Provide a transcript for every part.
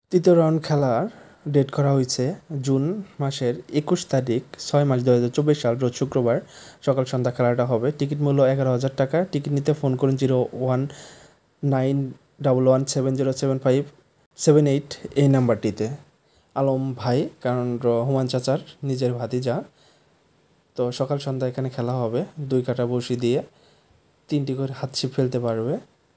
তৃতীয় রাউন্ড খেলার ডেট করা হয়েছে জুন মাসের 21 তারিখ 6 মাস 2024 সাল রোজ শুক্রবার সকাল সন্ধ্যা খেলাটা হবে। টিকিট মূল্য 11,000 টাকা। টিকিট নিতে ফোন করুন 019117075778 এই নাম্বারটিতে। আলম ভাই, কারণ রহমান চাচার নিজের ভাতিজা। তো সকাল সন্ধ্যা এখানে খেলা হবে। 2 কাটা বসি দিয়ে 3টি করে হাত ছিপ ফেলতে পারবে।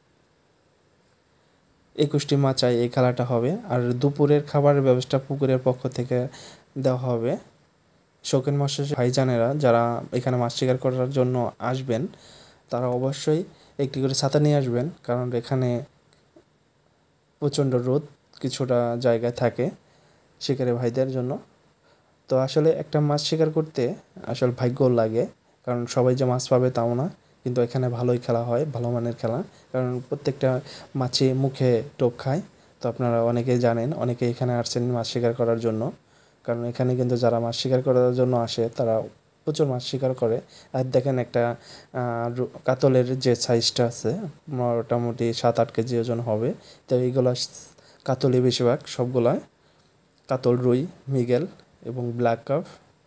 21টি মাচায় এই খেলাটা হবে। আর দুপুরের খাবারের ব্যবস্থা পুকুরের পক্ষ থেকে দেওয়া হবে। শৌখিন মৎস্য ভাইজানেরা যারা এখানে মাছ শিকার করার জন্য আসবেন তারা অবশ্যই একটি করে ছাতা নিয়ে আসবেন, কারণ এখানে প্রচণ্ড রোদ কিছুটা জায়গায় থাকে শিকারি ভাইদের জন্য। তো আসলে একটা মাছ শিকার করতে আসলে ভাগ্য লাগে, কারণ সবাই যে মাছ পাবে তাও না, কিন্তু এখানে ভালোই খেলা হয়, ভালো মানের খেলা, কারণ প্রত্যেকটা মাছে মুখে টোপ খায়। তো আপনারা অনেকেই জানেন, অনেকে এখানে আসছেন মাছ শিকার করার জন্য, কারণ এখানে কিন্তু যারা মাছ শিকার করার জন্য আসে তারা প্রচুর মাছ শিকার করে। আর দেখেন একটা কাতলের যে সাইজটা আছে মোটামুটি 7-8 কেজি ওজন হবে। তো এইগুলো কাতলই বেশিরভাগ, সবগুলাই কাতল, রুই, মৃগেল এবং ব্ল্যাক কার্প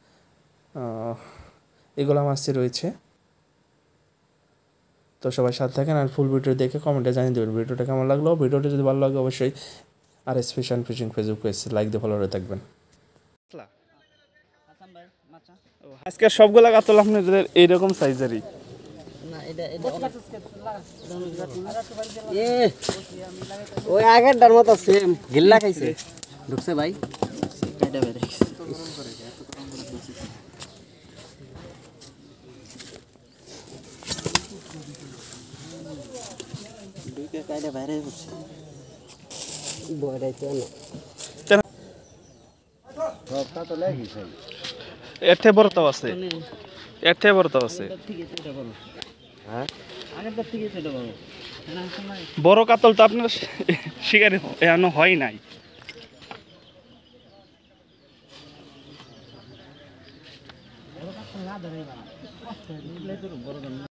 এগুলো মাছই রয়েছে। তো সবাই সাথে থাকেন আর ফুল ভিডিও দেখে কমেন্টে জানিয়ে দেবেন ভিডিওটা কেমন লাগলো। ভিডিওটা যদি ভালো লাগে অবশ্যই RS fish and fishing Facebook page like দিয়ে ফলো করে থাকবেন। আজকে সবগুলা কাতল আপনাদের এইরকম সাইজেরই? ওই আগেরটার মতো সেম গিল্লা খাইছে ঢুকছে ভাই। এর থেকে বড় তো আছে, এর থেকে বড় তো আছে। বড় কাতল তো আপনার শিকারি এখনো হয় নাই।